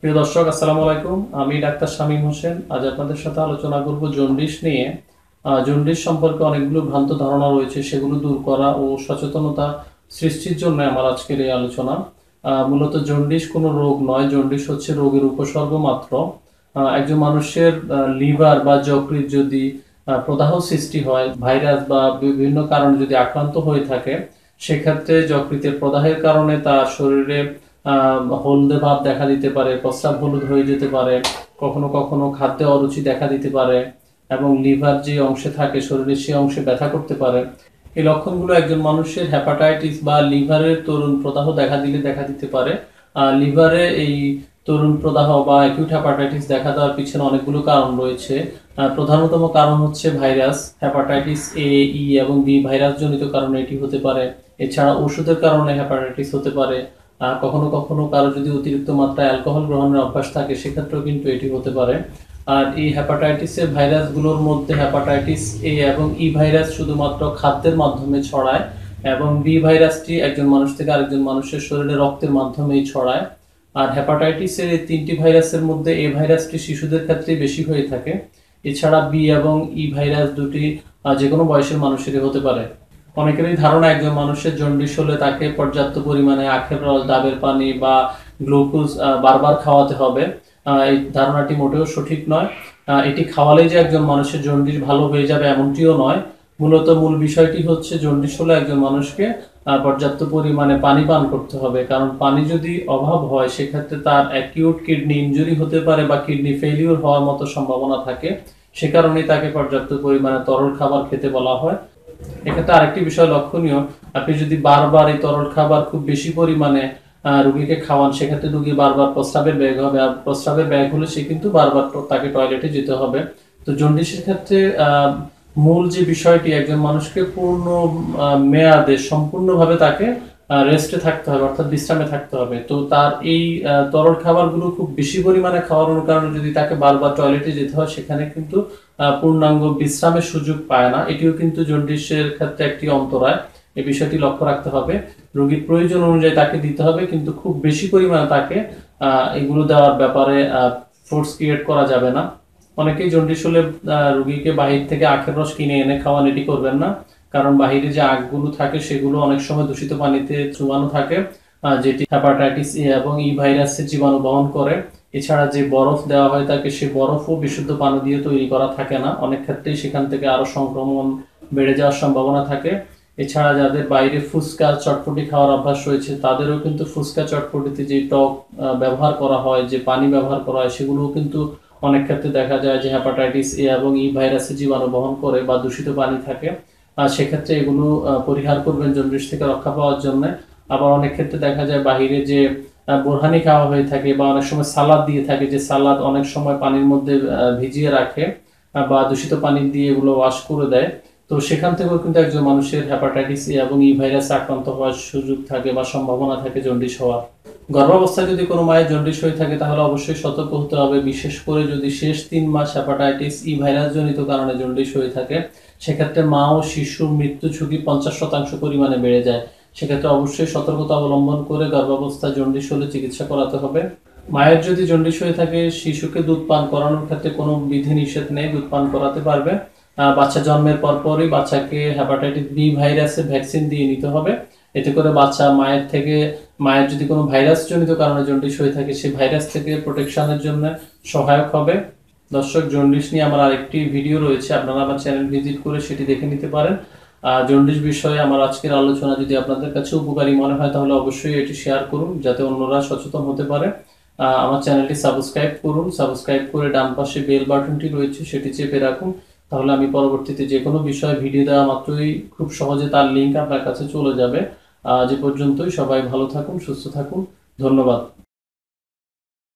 প্রিয় দর্শক, আসসালামু আলাইকুম। আমি ডাক্তার শামীম হোসেন। আজ আপনাদের সাথে আলোচনা করব জন্ডিস নিয়ে। জন্ডিস সম্পর্কে অনেকগুলো ভ্রান্ত ধারণা রয়েছে, সেগুলো দূর করা ও সচেতনতা সৃষ্টির জন্য আমার আজকের এই আলোচনা। মূলত জন্ডিস কোনো রোগ নয়, জন্ডিস হচ্ছে রোগের উপসর্গ মাত্র। একজন মানুষের লিভার বা যকৃৎ যদি প্রদাহ সৃষ্টি হয়, ভাইরাস বা বিভিন্ন কারণে যদি আক্রান্ত হয়ে থাকে, সেক্ষেত্রে যকৃতের প্রদাহের কারণে তার শরীরে হলদে ভাব দেখা দিতে পারে, প্রস্রাব হলুদ হয়ে যেতে পারে, কখনো কখনো খাদ্যে অরুচি দেখা দিতে পারে এবং লিভার যে অংশে থাকে শরীরের সে অংশে ব্যথা করতে পারে। এই লক্ষণগুলো একজন মানুষের হেপাটাইটিস বা লিভারের তরুণ প্রদাহ দেখা দিতে পারে। লিভারে এই তরুণ প্রদাহ বা অ্যাকিউট হেপাটাইটিস দেখা দেওয়ার পিছনে অনেকগুলো কারণ রয়েছে। প্রধানতম কারণ হচ্ছে ভাইরাস। হেপাটাইটিস এ, ই এবং বি ভাইরাস জনিত কারণে এটি হতে পারে। এছাড়া ওষুধের কারণে হেপাটাইটিস হতে পারে। কখনো কখনো কারো যদি অতিরিক্ত মাত্রায় অ্যালকোহল গ্রহণের অভ্যাস থাকে, সেক্ষেত্রেও কিন্তু এটি হতে পারে। আর এই হেপাটাইটিসের ভাইরাসগুলোর মধ্যে হেপাটাইটিস এ এবং ই ভাইরাস শুধুমাত্র খাদ্যের মাধ্যমে ছড়ায় এবং বি ভাইরাসটি একজন মানুষ থেকে আরেকজন মানুষের শরীরে রক্তের মাধ্যমেই ছড়ায়। আর হেপাটাইটিসের এই তিনটি ভাইরাসের মধ্যে এ ভাইরাসটি শিশুদের ক্ষেত্রে বেশি হয়ে থাকে। এছাড়া বি এবং ই ভাইরাস দুটি যে কোনো বয়সের মানুষেরই হতে পারে। অনেকেরই ধারণা একজন মানুষের জন্ডিস হলে তাকে পর্যাপ্ত পরিমাণে আখের রস, ডাবের পানি বা গ্লুকোজ বারবার খাওয়াতে হবে। এই ধারণাটি মোটেও সঠিক নয়। এটি খাওয়ালেই যে একজন মানুষের জন্ডিস ভালো হয়ে যাবে এমনটিও নয়। মূলত মূল বিষয়টি হচ্ছে জন্ডিস হলে একজন মানুষকে পর্যাপ্ত পরিমাণে পানি পান করতে হবে, কারণ পানি যদি অভাব হয় সেক্ষেত্রে তার অ্যাকিউট কিডনি ইনজুরি হতে পারে বা কিডনি ফেলিওর হওয়ার মতো সম্ভাবনা থাকে। সে কারণেই তাকে পর্যাপ্ত পরিমাণে তরল খাবার খেতে বলা হয়। এক্ষেত্রে আরেকটি বিষয় লক্ষণীয়, আপনি যদি বারবার এই তরল খাবার খুব বেশি পরিমাণে রোগীকে খাওয়ান, সেক্ষেত্রে রোগী বারবার প্রস্রাবের ব্যাগ হবে, আর প্রস্রাবের ব্যাগ হলে সে কিন্তু বারবার তাকে টয়লেটে যেতে হবে। তো জন্ডিসের ক্ষেত্রে মূল যে বিষয়টি, একজন মানুষকে পূর্ণ মেয়াদে সম্পূর্ণভাবে তাকে রেস্টে থাকতে হবে, অর্থাৎ বিশ্রামে থাকতে হবে। তো তার এই তরল খাবারগুলো খুব বেশি পরিমাণে খাওয়ানোর কারণে যদি তাকে বারবার টয়লেটে যেতে হয়, সেখানে কিন্তু পূর্ণাঙ্গ বিশ্রামের সুযোগ পায় না। এটিও কিন্তু জন্ডিসের ক্ষেত্রে একটি অন্তরায়। এই বিষয়টি লক্ষ্য রাখতে হবে। রোগীর প্রয়োজন অনুযায়ী তাকে দিতে হবে, কিন্তু খুব বেশি পরিমাণে তাকে এগুলো দেওয়ার ব্যাপারে ফোর্স ক্রিয়েট করা যাবে না। অনেকেই জন্ডিস হলে রোগীকে বাহির থেকে আখের রস কিনে এনে খাওয়ান, এটি করবেন না। কারণ বাহিরে যে আখগুলো থাকে সেগুলো অনেক সময় দূষিত পানিতে চুবানো থাকে, যেটি হেপাটাইটিস এ এবং ই ভাইরাসের জীবাণু বহন করে। এছাড়া যে বরফ দেওয়া হয় তাকে, সে বরফও বিশুদ্ধ পানি দিয়ে তৈরি করা থাকে না। অনেক ক্ষেত্রেই সেখান থেকে আরো সংক্রমণ বেড়ে যাওয়ার সম্ভাবনা থাকে। এছাড়া যাদের বাইরে ফুচকা চটপটি খাওয়ার অভ্যাস রয়েছে, তাদেরও কিন্তু ফুচকা চটপটিতে যে টক ব্যবহার করা হয়, যে পানি ব্যবহার করা হয়, সেগুলোও কিন্তু অনেক ক্ষেত্রে দেখা যায় যে হেপাটাইটিস এ এবং ই ভাইরাসের জীবাণু বহন করে বা দূষিত পানি থাকে। সেক্ষেত্রে এগুলো পরিহার করবেন জন্ডিস থেকে রক্ষা পাওয়ার জন্য। আবার অনেক ক্ষেত্রে দেখা যায় বাহিরে যে বোরহানি খাওয়া হয়ে থাকে বা অনেক সময় সালাদ দিয়ে থাকে, যে সালাদ অনেক সময় পানির মধ্যে ভিজিয়ে রাখে বা দূষিত পানি দিয়ে এগুলো ওয়াশ করে দেয়। তো সেখান থেকেও কিন্তু একজন মানুষের হেপাটাইটিস এ এবং ই ভাইরাসে আক্রান্ত হওয়ার সুযোগ থাকে বা সম্ভাবনা থাকে জন্ডিস হওয়ার। গর্ভাবস্থায় যদি কোনো মায়ের জন্ডিস হয়ে থাকে, তাহলে অবশ্যই সতর্ক হতে হবে। বিশেষ করে যদি শেষ 3 মাস হেপাটাইটিস ই ভাইরাস জনিত কারণে জন্ডিস হয়ে থাকে, সেক্ষেত্রে মা ও শিশুর মৃত্যু ঝুঁকি 50% পরিমাণে বেড়ে যায়। সেক্ষেত্রে অবশ্যই সতর্কতা অবলম্বন করে গর্ভাবস্থায় জন্ডিস হলে চিকিৎসা করাতে হবে। মায়ের যদি জন্ডিস হয়ে থাকে, শিশুকে দুধ পান করানোর ক্ষেত্রে কোনো বিধি নিষেধ নেই, দুধ পান করাতে পারবে। বাচ্চা জন্মের পরপরই বাচ্চাকে হেপাটাইটিস বি ভাইরাসের ভ্যাকসিন দিয়ে নিতে হবে। এতে করে বাচ্চা মায়ের যদি কোনো ভাইরাস জনিত কারণে জন্ডিস হয়ে থাকে, সেই ভাইরাস থেকে প্রোটেকশনের জন্য সহায়ক হবে। দর্শক, জন্ডিস নিয়ে আমার আরেকটি ভিডিও রয়েছে, আপনারা আমার চ্যানেল ভিজিট করে সেটি দেখে নিতে পারেন। জন্ডিস বিষয়ে আমার আজকের আলোচনা যদি আপনাদের কাছে উপকারী মনে হয়, তাহলে অবশ্যই এটি শেয়ার করুন, যাতে অন্যরা সচেতন হতে পারে। আমার চ্যানেলটি সাবস্ক্রাইব করুন, সাবস্ক্রাইব করে ডান পাশে বেল বাটনটি রয়েছে সেটি চেপে রাখুন। তাহলে আমি পরবর্তীতে যে কোনো বিষয়ে ভিডিও দেওয়া মাত্রই খুব সহজে তার লিঙ্ক আপনার কাছে চলে যাবে। যে পর্যন্তই, সবাই ভালো থাকুন, সুস্থ থাকুন। ধন্যবাদ।